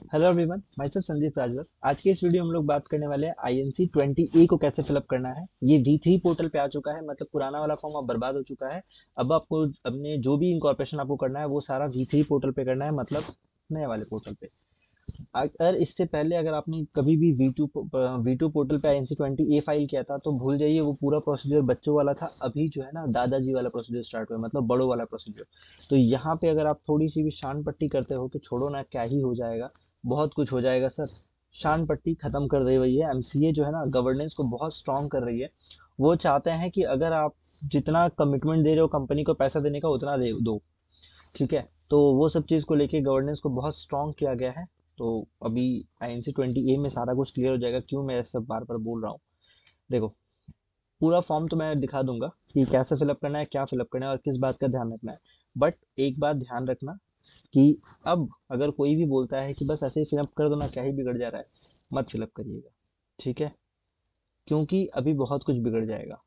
Hello everyone, myself Sandeep Rajwar. आज के इस वीडियो में हम लोग बात करने वाले हैं INC 20A को कैसे फिलअप करना है। ये V3 पोर्टल पे आ चुका है, मतलब पुराना वाला फॉर्म अब बर्बाद हो चुका है। अब आपको अपने जो भी इंकॉर्पोरेशन आपको करना है वो सारा V3 पोर्टल पे करना है, मतलब नए वाले पोर्टल पे। अगर इससे पहले अगर आपने कभी भी V2 पोर्टल पे INC 20A फाइल किया था तो भूल जाइए, वो पूरा प्रोसीजर बच्चों वाला था। अभी जो है ना, दादाजी वाला प्रोसीजर स्टार्ट हुआ है, मतलब बड़ों वाला प्रोसीजर। तो यहाँ पे अगर आप थोड़ी सी भी शान पट्टी करते हो कि छोड़ो ना, क्या ही हो जाएगा, बहुत कुछ हो जाएगा सर। शान पट्टी खत्म कर रही हुई है MCA, जो है ना गवर्नेंस को बहुत स्ट्रांग कर रही है। वो चाहते हैं कि अगर आप जितना कमिटमेंट दे रहे हो कंपनी को पैसा देने का, उतना दे दो। ठीक है, तो वो सब चीज़ को लेके गवर्नेंस को बहुत स्ट्रांग किया गया है। तो अभी INC 20A में सारा कुछ क्लियर हो जाएगा। क्यों मैं सब बार बार बोल रहा हूँ, देखो, पूरा फॉर्म तो मैं दिखा दूंगा कि कैसे फिलअप करना है, क्या फिलअप करना है और किस बात का ध्यान रखना है। बट एक बात ध्यान रखना कि अब अगर कोई भी बोलता है कि बस ऐसे ही फिलअप कर दो ना, क्या ही बिगड़ जा रहा है, मत फिलअप करिएगा। ठीक है, क्योंकि अभी बहुत कुछ बिगड़ जाएगा।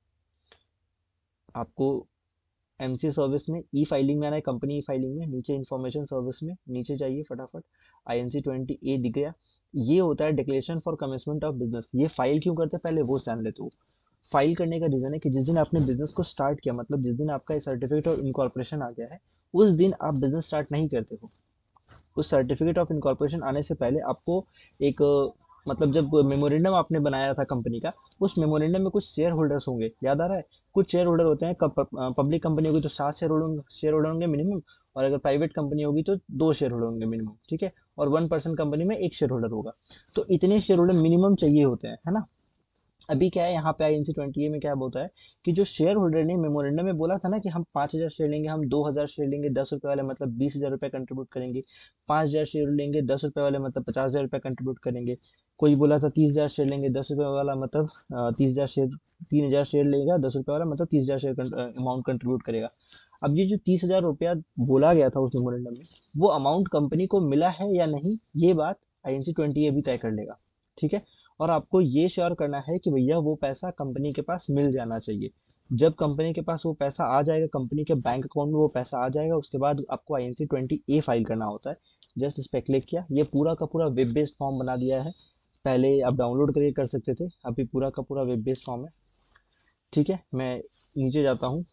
आपको एमसी सर्विस में ई फाइलिंग में आना है, कंपनी ई फाइलिंग में नीचे इंफॉर्मेशन सर्विस में नीचे जाइए फटाफट। INC 20A दिख गया। ये होता है declaration for commencement of business. ये फाइल क्यों करते हैं पहले वो जान लेते हो। फाइल करने का रीजन है कि जिस दिन आपने बिजनेस को स्टार्ट किया, मतलब जिस दिन आपका सर्टिफिकेट ऑफ इनकॉर्पोरेशन आ गया है, उस दिन आप बिजनेस स्टार्ट नहीं करते हो। उस सर्टिफिकेट ऑफ इनकॉर्पोरेशन आने से पहले आपको एक मतलब जब मेमोरेंडम आपने बनाया था कंपनी का, उस मेमोरेंडम में कुछ शेयर होल्डर्स होंगे, याद आ रहा है? कुछ शेयर होल्डर होते हैं। पब्लिक कंपनी होगी तो 7 शेयर होल्डर होंगे मिनिमम। और अगर प्राइवेट कंपनी होगी तो 2 शेयर होल्डर होंगे मिनिमम। ठीक है, और 1% कंपनी में 1 शेयर होल्डर होगा। तो इतने शेयर होल्डर मिनिमम चाहिए होते हैं, है ना। अभी क्या है यहाँ पे INC 20A में क्या बोलता है कि जो शेयर होल्डर ने मेमोरेंडम में बोला था ना कि हम 5,000 शेयर लेंगे, हम 2,000 शेयर लेंगे, 10 रुपए वाले मतलब 20,000 रुपये कंट्रीब्यूट करेंगे। 5,000 शेयर लेंगे 10 रुपए वाले मतलब 50,000 रुपये कंट्रीब्यूट करेंगे। कोई बोला था 30,000 शेयर लेंगे 10 रुपए वाला, मतलब 30,000 शेयर, 3,000 शेयर लेगा 10 रुपए वाला, मतलब 30,000 शेयर अमाउंट कंट्रीब्यूट करेगा। अब ये जो 30,000 रुपया बोला गया था उस मेमोरेंडम में, वो अमाउंट कंपनी को मिला है या नहीं, ये बात INC 20A भी तय कर लेगा। ठीक है, और आपको ये श्योर करना है कि भैया वो पैसा कंपनी के पास मिल जाना चाहिए। जब कंपनी के पास वो पैसा आ जाएगा, कंपनी के बैंक अकाउंट में वो पैसा आ जाएगा, उसके बाद आपको INC 20A फाइल करना होता है। जस्ट इस पर क्लिक किया, ये पूरा का पूरा वेब बेस्ड फॉर्म बना दिया है। पहले आप डाउनलोड करके कर सकते थे, अभी पूरा का पूरा वेब बेस्ड फॉर्म है। ठीक है, मैं नीचे जाता हूँ।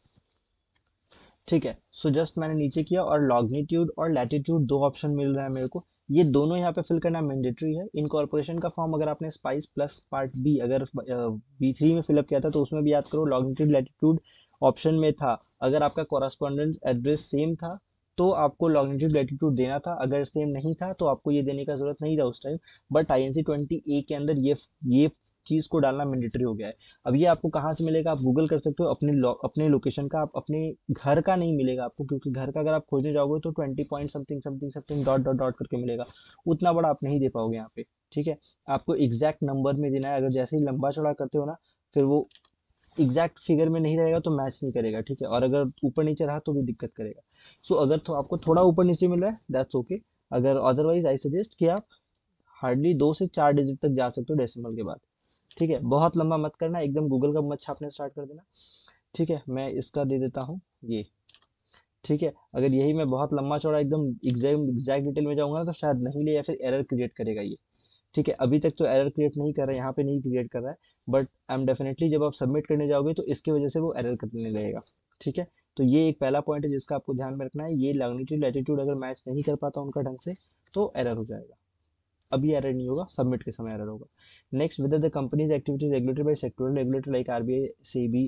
ठीक है, सो जस्ट मैंने नीचे किया और लॉन्गिट्यूड और लैटिट्यूड दो ऑप्शन मिल रहा है मेरे को। ये दोनों यहाँ पे फिल करना मैंडेटरी है। इनकॉर्पोरेशन का फॉर्म अगर आपने स्पाइस प्लस पार्ट बी अगर V3 में फिलअप किया था तो उसमें भी याद करो लॉन्गिट्यूड लैटिट्यूड ऑप्शन में था। अगर आपका कॉरस्पॉन्डेंट एड्रेस सेम था तो आपको लॉन्गिट्यूड लैटिट्यूड देना था, अगर सेम नहीं था तो आपको ये देने का जरूरत नहीं था उस टाइम। बट INC 20A के अंदर ये चीज को डालना मैंडेटरी हो गया है। अब ये आपको कहाँ से मिलेगा, आप गूगल कर सकते हो। अपने लोकेशन का, आप अपने घर का नहीं मिलेगा आपको, क्योंकि घर का अगर आप खोजने जाओगे तो 20 point something something something dot dot dot करके मिलेगा। उतना बड़ा आप नहीं दे पाओगे यहाँ पे। ठीक है, आपको एग्जैक्ट नंबर में देना है। अगर जैसे ही लंबा चौड़ा करते हो ना, फिर वो एग्जैक्ट फिगर में नहीं रहेगा तो मैच नहीं करेगा। ठीक है, और अगर ऊपर नीचे रहा तो भी दिक्कत करेगा। सो अगर तो आपको थोड़ा ऊपर नीचे मिल रहा है दैट्स ओके। अगर अदरवाइज आई सजेस्ट कि आप हार्डली 2 से 4 डिजिट तक जा सकते हो डेसिमल के बाद। ठीक है, बहुत लंबा मत करना, एकदम गूगल का मत छापने स्टार्ट कर देना। ठीक है, मैं इसका दे देता हूँ ये। ठीक है, अगर यही मैं बहुत लंबा चौड़ा एकदम एग्जैक्ट डिटेल में जाऊंगा ना तो शायद नहीं ले, या फिर एरर क्रिएट करेगा ये। ठीक है, अभी तक तो एरर क्रिएट नहीं कर रहा है, यहाँ पे नहीं क्रिएट कर रहा है। बट आई एम डेफिनेटली जब आप सबमिट करने जाओगे तो इसकी वजह से वो एरर करने लगेगा। ठीक है, तो ये एक पहला पॉइंट है जिसका आपको ध्यान में रखना है। ये लॉन्गिट्यूड लैटिट्यूड अगर मैच नहीं कर पाता उनका ढंग से तो एरर हो जाएगा। अभी एरर नहीं होगा, सबमिट के समय एरर होगा। Next, with the companies activities regulated by sectoral regulator like RBI, SEBI,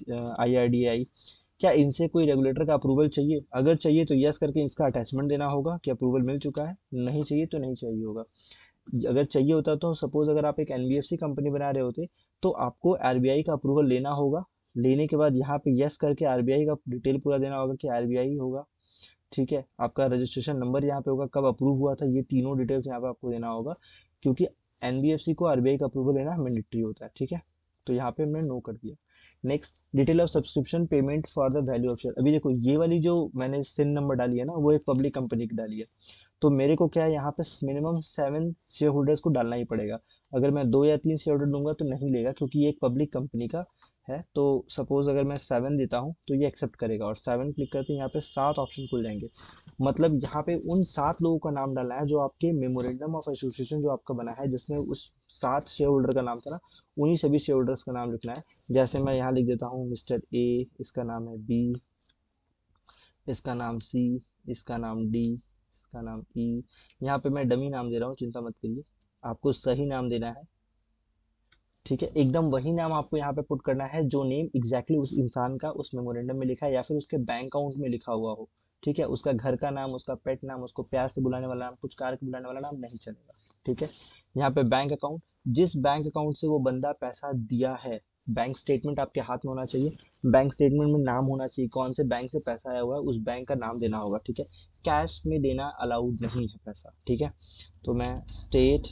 IRDAI, क्या इनसे कोई रेगुलेटर का अप्रूवल चाहिए? अगर चाहिए तो यस करके इसका अटैचमेंट देना होगा कि अप्रूवल मिल चुका है। नहीं चाहिए तो नहीं चाहिए होगा। अगर चाहिए होता तो सपोज अगर आप एक NBFC कंपनी बना रहे होते तो आपको RBI का अप्रूवल लेना होगा। लेने के बाद यहाँ पे यस करके RBI का डिटेल पूरा देना होगा कि RBI होगा। ठीक है, आपका रजिस्ट्रेशन नंबर यहाँ पे होगा, कब अप्रूव हुआ था, ये तीनों डिटेल्स यहाँ पे आपको देना होगा। क्योंकि NBFC को RBI का अप्रूवल लेना मैंडेटरी होता है। ठीक है, तो यहाँ पे हमने नो कर दिया। Next, detail of subscription payment for the value of share. अभी देखो ये वाली जो मैंने सिन नंबर डाली है ना, वो एक पब्लिक कंपनी की डाली है। तो मेरे को क्या है, यहाँ पे मिनिमम 7 शेयर होल्डर्स को डालना ही पड़ेगा। अगर मैं 2 या 3 शेयर होल्डर दूंगा तो नहीं लेगा, क्योंकि ये एक पब्लिक कंपनी का है। तो सपोज अगर मैं 7 देता हूँ तो ये एक्सेप्ट करेगा, और 7 क्लिक करते ही यहाँ पे 7 ऑप्शन खुल जाएंगे। मतलब यहाँ पे उन 7 लोगों का नाम डालना है जो आपके मेमोरेंडम ऑफ एसोसिएशन जो आपका बना है, जिसमें उस 7 शेयर होल्डर का नाम था ना, उन्हीं सभी शेयर होल्डर्स का नाम लिखना है। जैसे मैं यहाँ लिख देता हूँ मिस्टर ए, इसका नाम है बी, इसका नाम सी, इसका नाम डी, इसका नाम ई। यहाँ पे मैं डमी नाम दे रहा हूँ, चिंता मत करिए, आपको सही नाम देना है। ठीक है, एकदम वही नाम आपको यहाँ पे पुट करना है जो नेम एग्जैक्टली उस इंसान का उस मेमोरेंडम में लिखा है या फिर उसके बैंक अकाउंट में लिखा हुआ हो। ठीक है, उसका घर का नाम, उसका पेट नाम, उसको प्यार से बुलाने वाला नाम, पुचकार के बुलाने वाला नाम नहीं चलेगा। ठीक है, यहाँ पे बैंक अकाउंट, जिस बैंक अकाउंट से वो बंदा पैसा दिया है, बैंक स्टेटमेंट आपके हाथ में होना चाहिए। बैंक स्टेटमेंट में नाम होना चाहिए, कौन से बैंक से पैसा आया हुआ है उस बैंक का नाम देना होगा। ठीक है, कैश में देना अलाउड नहीं है पैसा। ठीक है, तो मैं State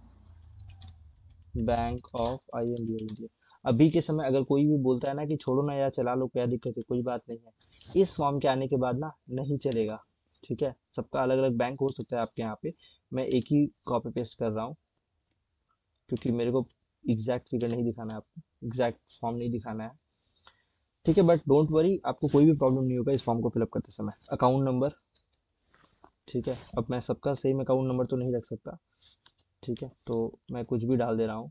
Bank of I M India. अभी के समय अगर कोई भी बोलता है ना कि छोड़ो ना यार चला लो, क्या दिक्कत है, कोई बात नहीं है, इस फॉर्म के आने के बाद ना नहीं चलेगा। ठीक है, सबका अलग अलग बैंक हो सकता है आपके यहाँ पे, मैं एक ही कॉपी पेस्ट कर रहा हूँ क्योंकि मेरे को एग्जैक्ट फिगर नहीं दिखाना है, आपको एग्जैक्ट फॉर्म नहीं दिखाना है। ठीक है, बट डोंट वरी, आपको कोई भी प्रॉब्लम नहीं होगा इस फॉर्म को फिलअप करते समय। अकाउंट नंबर, ठीक है, अब मैं सबका सेम अकाउंट नंबर तो नहीं रख सकता। ठीक है, तो मैं कुछ भी डाल दे रहा हूँ।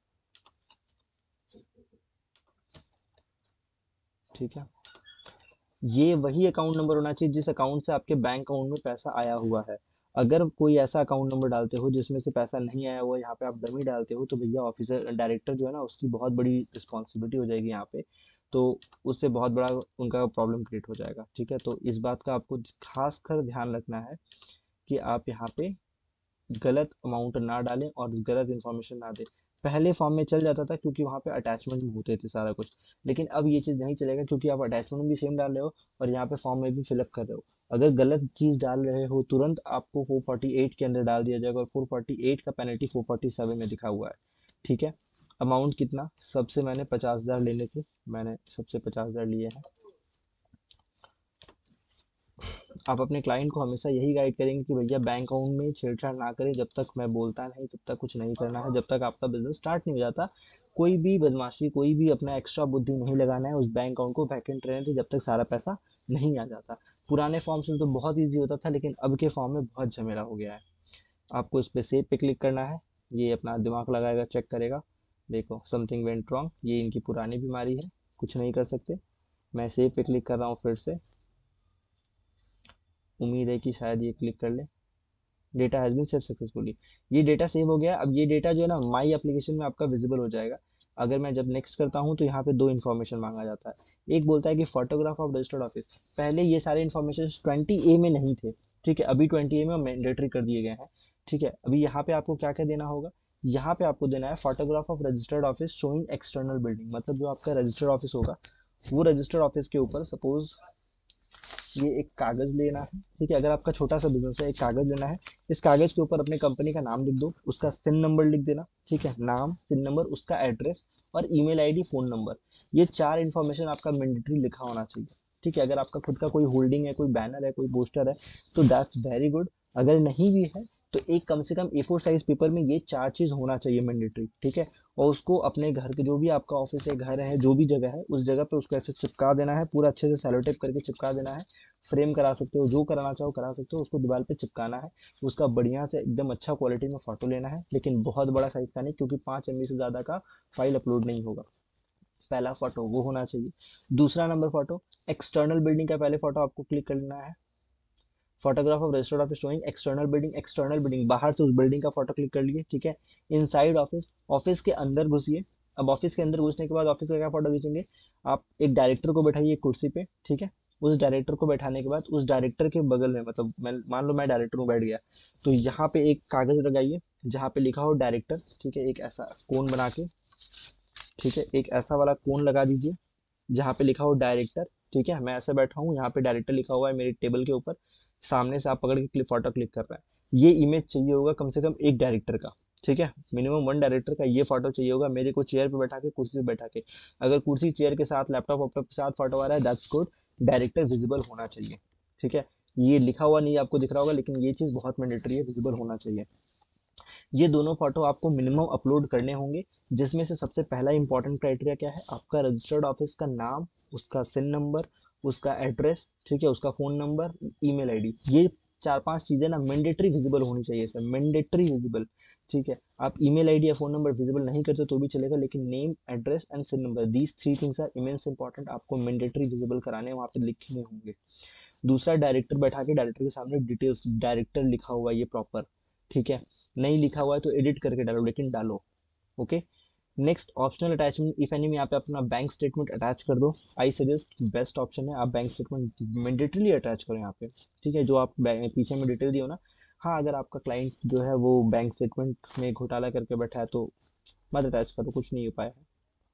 ठीक है, ये वही अकाउंट नंबर होना चाहिए जिस अकाउंट से आपके बैंक अकाउंट में पैसा आया हुआ है। अगर कोई ऐसा अकाउंट नंबर डालते हो जिसमें से पैसा नहीं आया हुआ, यहाँ पे आप डमी डालते हो, तो भैया ऑफिसर डायरेक्टर जो है ना उसकी बहुत बड़ी रिस्पॉन्सिबिलिटी हो जाएगी यहाँ पे। तो उससे बहुत बड़ा उनका प्रॉब्लम क्रिएट हो जाएगा। ठीक है, तो इस बात का आपको खास कर ध्यान रखना है कि आप यहाँ पे गलत अमाउंट ना डालें और गलत इन्फॉर्मेशन ना दें। पहले फॉर्म में चल जाता था क्योंकि वहाँ पे अटैचमेंट में होते थे सारा कुछ, लेकिन अब ये चीज़ नहीं चलेगा क्योंकि आप अटैचमेंट में भी सेम डाल रहे हो और यहाँ पे फॉर्म में भी फिलअप कर रहे हो। अगर गलत चीज़ डाल रहे हो तुरंत आपको 448 के अंदर डाल दिया जाएगा, और 448 का पेनल्टी 447 में लिखा हुआ है। ठीक है, अमाउंट कितना, सबसे मैंने 50,000 लेने थे, मैंने सबसे 50,000 लिए हैं। आप अपने क्लाइंट को हमेशा यही गाइड करेंगे कि भैया बैंक अकाउंट में छेड़छाड़ ना करें, जब तक मैं बोलता नहीं तब तक कुछ नहीं करना है, जब तक आपका बिजनेस स्टार्ट नहीं हो जाता। कोई भी बदमाशी, कोई भी अपना एक्स्ट्रा बुद्धि नहीं लगाना है, उस बैंक अकाउंट को वैकेंट रहने दे जब तक सारा पैसा नहीं आ जाता। पुराने फॉर्म से तो बहुत ईजी होता था, लेकिन अब के फॉर्म में बहुत झमेला हो गया है। आपको इस पे सेव पे क्लिक करना है, ये अपना दिमाग लगाएगा, चेक करेगा, देखो समथिंग वेंट रॉन्ग, ये इनकी पुरानी बीमारी है, कुछ नहीं कर सकते। मैं सेव पे क्लिक कर रहा हूँ फिर से, उम्मीद है कि शायद ये क्लिक कर ले। Data has been saved successfully, ये डेटा सेव हो गया। अब ये डेटा जो है ना माई एप्लीकेशन में आपका विजिबल हो जाएगा। अगर मैं जब नेक्स्ट करता हूँ तो यहाँ पे दो इन्फॉर्मेशन मांगा जाता है। एक बोलता है कि फोटोग्राफ ऑफ रजिस्टर्ड ऑफिस। पहले ये सारे इन्फॉर्मेशन 20A में नहीं थे। ठीक है, अभी 20A में मैंडेटरी कर दिए गए हैं। ठीक है, अभी यहाँ पे आपको क्या क्या देना होगा, यहाँ पे आपको देना है photograph of registered office showing external building. मतलब जो आपका रजिस्टर्ड ऑफिस होगा, वो रजिस्टर्ड ऑफिस के ऊपर सपोज ये एक कागज लेना है। ठीक है, अगर आपका छोटा सा बिजनेस है, एक कागज लेना है, इस कागज के ऊपर अपने कंपनी का नाम लिख दो, उसका सिन नंबर लिख देना। ठीक है, नाम, सिन नंबर, उसका एड्रेस और ईमेल आईडी, फोन नंबर, ये 4 इन्फॉर्मेशन आपका मैंडेटरी लिखा होना चाहिए। ठीक है, अगर आपका खुद का कोई होल्डिंग है, कोई बैनर है, कोई पोस्टर है, तो दैट्स वेरी गुड। अगर नहीं भी है तो एक कम से कम A4 साइज पेपर में ये 4 चीज होना चाहिए मैंडेटरी। ठीक है, और उसको अपने घर के, जो भी आपका ऑफिस है, घर है, जो भी जगह है, उस जगह पे उसको ऐसे चिपका देना है, पूरा अच्छे से सेलो टेप करके चिपका देना है। फ्रेम करा सकते हो, जो कराना चाहो करा सकते हो, उसको दीवार पे चिपकाना है। उसका बढ़िया से एकदम अच्छा क्वालिटी में फोटो लेना है, लेकिन बहुत बड़ा साइज का नहीं, क्योंकि 5 MB से ज़्यादा का फाइल अपलोड नहीं होगा। पहला फोटो वो होना चाहिए। दूसरा नंबर फोटो, एक्सटर्नल बिल्डिंग का पहले फोटो आपको क्लिक करना है। Photograph of registered office showing external building, external building बाहर से उस बिल्डिंग का फोटो क्लिक कर लिए। ठीक है, इनसाइड ऑफिस, ऑफिस के अंदर घुसिए। अब ऑफिस के अंदर घुसने के बाद ऑफिस का क्या फोटो खींचेंगे, आप एक डायरेक्टर को बैठाइए एक कुर्सी पे। ठीक है, उस डायरेक्टर को बैठाने के बाद उस डायरेक्टर के बगल में, मतलब मैं मान लो मैं डायरेक्टर हूँ बैठ गया, तो यहाँ पे एक कागज लगाइए जहाँ पे लिखा हो डायरेक्टर। ठीक है, एक ऐसा कोन बना के, ठीक है, एक ऐसा वाला कोन लगा दीजिए जहाँ पे लिखा हो डायरेक्टर। ठीक है, मैं ऐसे बैठा हूँ, यहाँ पे डायरेक्टर लिखा हुआ है मेरी टेबल के ऊपर, सामने से आप पकड़ के फोटो क्लिक कर रहे हैं। ये इमेज चाहिए होगा कम से कम एक डायरेक्टर का। ठीक है, मिनिमम 1 डायरेक्टर का ये फोटो चाहिए होगा, मेरे को चेयर पे बैठा के, कुर्सी पे बैठा के। अगर कुर्सी चेयर के साथ लैपटॉप वैपटॉप के साथ फोटो आ रहा है, दैट्स गुड, डायरेक्टर विजिबल होना चाहिए। ठीक है, ये लिखा हुआ नहीं आपको दिख रहा होगा, लेकिन ये चीज़ बहुत मैंडेटरी है, विजिबल होना चाहिए। ये दोनों फोटो आपको मिनिमम अपलोड करने होंगे, जिसमें से सबसे पहला इंपॉर्टेंट क्राइटेरिया क्या है, आपका रजिस्टर्ड ऑफिस का नाम, उसका सिन नंबर, उसका एड्रेस, ठीक है, उसका फ़ोन नंबर, ईमेल आईडी। ये 4-5 चीज़ें ना मैंडेटरी विजिबल होनी चाहिए सर, मैंडेटरी विजिबल। ठीक है, आप ईमेल आईडी या फ़ोन नंबर विजिबल नहीं करते तो भी चलेगा, लेकिन name, address and CIN number, these 3 things are immense important, आपको मैंडेटरी विजिबल कराने वहाँ पे लिखने होंगे। दूसरा, डायरेक्टर बैठा के डायरेक्टर के सामने डिटेल्स, डायरेक्टर लिखा हुआ है ये प्रॉपर, ठीक है, नहीं लिखा हुआ है तो एडिट करके डालो, लेकिन डालो। Okay. Next, optional attachment if any में यहाँ पे अपना बैंक स्टेटमेंट अटैच कर दो। आई सजेस्ट, बेस्ट ऑप्शन है, आप बैंक स्टेटमेंट मैंडेटरीली अटैच करो यहाँ पे, ठीक है, जो आप पीछे में डिटेल दियो ना। हाँ, अगर आपका क्लाइंट जो है वो बैंक स्टेटमेंट में घोटाला करके बैठा है तो मत अटैच करो, कुछ नहीं हो पाया है।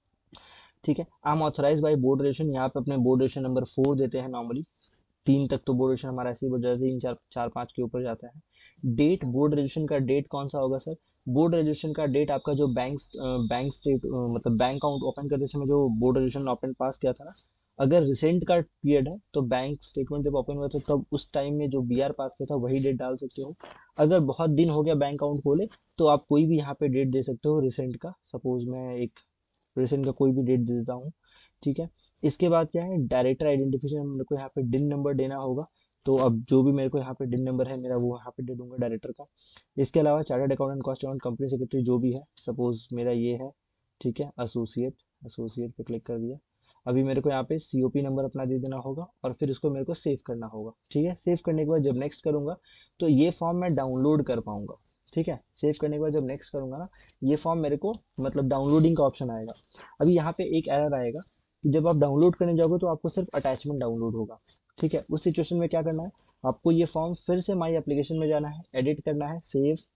ठीक है, I am authorise by board resolution, यहाँ पे अपने बोर्ड रेशन नंबर 4 देते हैं नॉर्मली। 3 तक तो बोर्ड रेशन हमारा ऐसे ही बढ़ जाता है, 3 4 4 5 के ऊपर जाता है। डेट, बोर्ड रेजोल्यूशन का डेट कौन सा होगा सर, बोर्ड रेजोल्यूशन का डेट आपका जो बैंक स्टेट मतलब बैंक अकाउंट ओपन करते समय जो बोर्ड रेजोल्यूशन ओपन पास किया था ना, अगर रिसेंट का पीरियड है तो बैंक स्टेटमेंट जब ओपन हुआ था तब उस टाइम में जो बीआर पास किया था वही डेट डाल सकते हो। अगर बहुत दिन हो गया बैंक अकाउंट खोले तो आप कोई भी यहाँ पे डेट दे सकते हो रिसेंट का, सपोज मैं एक रिसेंट का कोई भी डेट दे देता हूँ। ठीक है, इसके बाद क्या है, डायरेक्टर आइडेंटिफिकेशन, मेरे को यहाँ पे डिन नंबर देना होगा, तो अब जो भी मेरे को यहाँ पे डिन नंबर है मेरा वो यहाँ पे दे दूंगा डायरेक्टर का। इसके अलावा chartered accountant, cost account, company secretary जो भी है, सपोज मेरा ये है, ठीक है, एसोसिएट, एसोसिएट पे क्लिक कर दिया। अभी मेरे को यहाँ पे सीओपी नंबर अपना दे देना होगा और फिर इसको मेरे को सेव करना होगा। ठीक है, सेव करने के बाद जब नेक्स्ट करूंगा तो ये फॉर्म मैं डाउनलोड कर पाऊंगा। ठीक है, सेव करने के बाद जब नेक्स्ट करूंगा ना, ये फॉर्म मेरे को मतलब डाउनलोडिंग का ऑप्शन आएगा। अभी यहाँ पे एक एरर आएगा कि जब आप डाउनलोड करने जाओगे तो आपको सिर्फ अटैचमेंट डाउनलोड होगा। ठीक है, उस सिचुएशन में क्या करना है, आपको ये फॉर्म फिर से माई एप्लीकेशन में जाना है, एडिट करना है,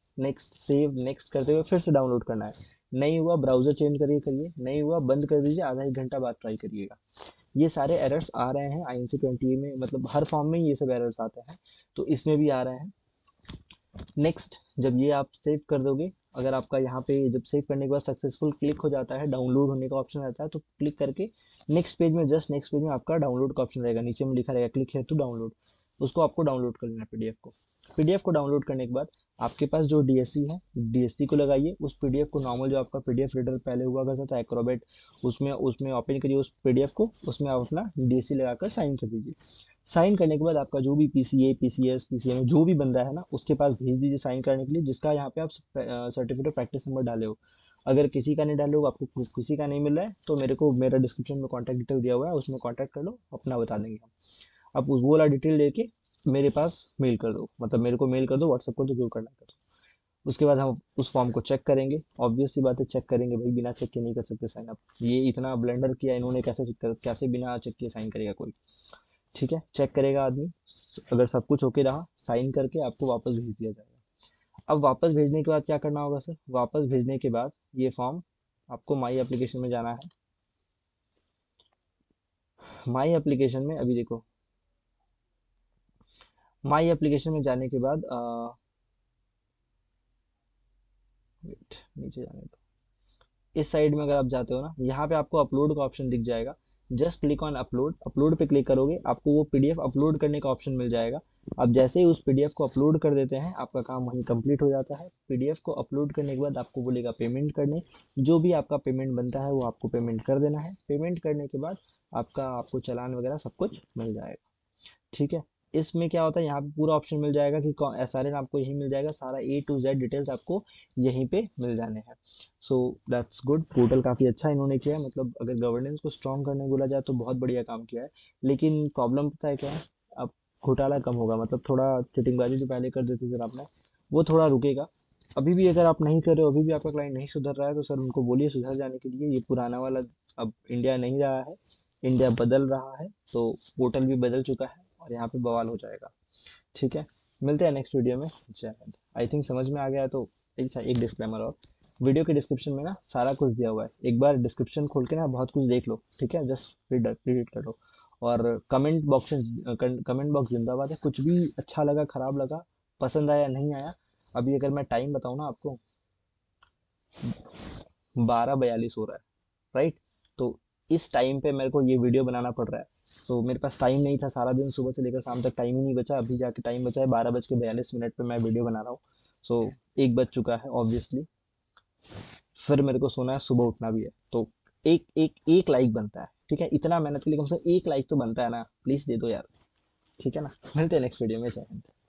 सेव नेक्स्ट करते हुए फिर से डाउनलोड करना है। नहीं हुआ ब्राउजर चेंज करिए, नहीं हुआ बंद कर दीजिए, आधा एक घंटा बाद ट्राई करिएगा। ये सारे एरर्स आ रहे हैं INC 20 में, मतलब हर फॉर्म में ये सब एरर्स आते हैं, तो इसमें भी आ रहे हैं। नेक्स्ट, जब ये आप सेव कर दोगे, अगर आपका यहाँ पे जब सेव करने के बाद सक्सेसफुल क्लिक हो जाता है, डाउनलोड होने का ऑप्शन आता है, तो क्लिक करके नेक्स्ट पेज में, जस्ट नेक्स्ट पेज में आपका डाउनलोड का ऑप्शन रहेगा, नीचे में लिखा रहेगा क्लिक है टू डाउनलोड, उसको आपको डाउनलोड कर लेना है पीडीएफ को। पीडीएफ को डाउनलोड करने के बाद आपके पास जो डीएससी है, डीएससी को लगाइए, उस पीडीएफ को नॉर्मल जो आपका पीडीएफ रीडर पहले हुआ करता था एक्रोबेट, उसमें उसमें ओपन करिए उस पीडीएफ को, उसमें आप अपना डीएससी लगाकर साइन कर दीजिए। साइन करने के बाद आपका जो भी पीसीए, पीसीएस, पीसीएम जो भी बंदा है ना, उसके पास भेज दीजिए साइन करने के लिए, जिसका यहाँ पे आप सर्टिफिकेट ऑफ प्रैक्टिस नंबर डाले हो। अगर किसी का नहीं डाले हो, आपको किसी का नहीं मिल रहा है, तो मेरे को मेरा डिस्क्रिप्शन में कॉन्टैक्ट डिटेल दिया हुआ है, उसमें कॉन्टैक्ट कर लो, अपना बता देंगे हम। आप उस वो वाला डिटेल लेके मेरे पास मेल कर दो, मतलब मेरे को मेल कर दो, व्हाट्सएप कर दो, जो करना कर दो। उसके बाद हम उस फॉर्म को चेक करेंगे, ऑब्वियस सी बात है चेक करेंगे भाई, बिना चेक के नहीं कर सकते साइन। अप ये इतना ब्लेंडर किया इन्होंने, कैसे बिना चेक किए साइन करेगा कोई। ठीक है, चेक करेगा आदमी, अगर सब कुछ ओके रहा, साइन करके आपको वापस भेज दिया जाएगा। अब वापस भेजने के बाद क्या करना होगा सर, वापस भेजने के बाद ये फॉर्म आपको माई एप्लीकेशन में जाना है। माई एप्लीकेशन में अभी देखो, माई एप्लीकेशन में जाने के बाद वेट, नीचे जाने दो, इस साइड में अगर आप जाते हो ना, यहाँ पे आपको अपलोड का ऑप्शन दिख जाएगा। Just click on upload, upload पे क्लिक करोगे, आपको वो पीडीएफ अपलोड करने का ऑप्शन मिल जाएगा। आप जैसे ही उस पीडीएफ को अपलोड कर देते हैं, आपका काम वहीं कंप्लीट हो जाता है। पीडीएफ को अपलोड करने के बाद आपको बोलेगा पेमेंट करने, जो भी आपका पेमेंट बनता है वो आपको पेमेंट कर देना है। पेमेंट करने के बाद आपको चालान वगैरह सब कुछ मिल जाएगा। ठीक है, इसमें क्या होता है, यहाँ पे पूरा ऑप्शन मिल जाएगा कि SRN आपको यहीं मिल जाएगा, सारा A to Z डिटेल्स आपको यहीं पे मिल जाने हैं। सो दैट्स गुड, पोर्टल काफ़ी अच्छा इन्होंने किया है, मतलब अगर गवर्नेंस को स्ट्रॉन्ग करने बोला जाए तो बहुत बढ़िया काम किया है। लेकिन प्रॉब्लम पता है क्या है, अब घोटाला कम होगा, मतलब थोड़ा चिटिंगबाजी जो पहले कर देते थे आपने, वो थोड़ा रुकेगा। अभी भी अगर आप नहीं कर रहे हो, अभी भी आपका क्लाइंट नहीं सुधर रहा है, तो सर उनको बोलिए सुधर जाने के लिए। ये पुराना वाला अब इंडिया नहीं रहा है, इंडिया बदल रहा है, तो पोर्टल भी बदल चुका है और यहाँ पे बवाल हो जाएगा। ठीक है, मिलते हैं नेक्स्ट वीडियो में। जय हिंद। आई थिंक समझ में आ गया है, तो एक डिस्क्लेमर और, वीडियो के डिस्क्रिप्शन में ना सारा कुछ दिया हुआ है, एक बार डिस्क्रिप्शन खोल के ना बहुत कुछ देख लो। ठीक है, जस्ट रीड कर लो। और कमेंट बॉक्स जिंदाबाद है, कुछ भी अच्छा लगा, खराब लगा, पसंद आया, नहीं आया। अभी अगर मैं टाइम बताऊँ ना आपको, 12:42 हो रहा है, राइट। तो इस टाइम पे मेरे को ये वीडियो बनाना पड़ रहा है, तो मेरे पास टाइम नहीं था, सारा दिन सुबह से लेकर शाम तक टाइम ही नहीं बचा, अभी जाके टाइम बचा है, 12:42 पे मैं वीडियो बना रहा हूँ। सो एक बज चुका है ऑब्वियसली, फिर मेरे को सोना है, सुबह उठना भी है, तो एक लाइक बनता है, ठीक है, इतना मेहनत के लिए कम से कम एक लाइक तो बनता है ना, प्लीज दे दो यार, ठीक है ना। मिलते हैं नेक्स्ट वीडियो में, जय हिंद।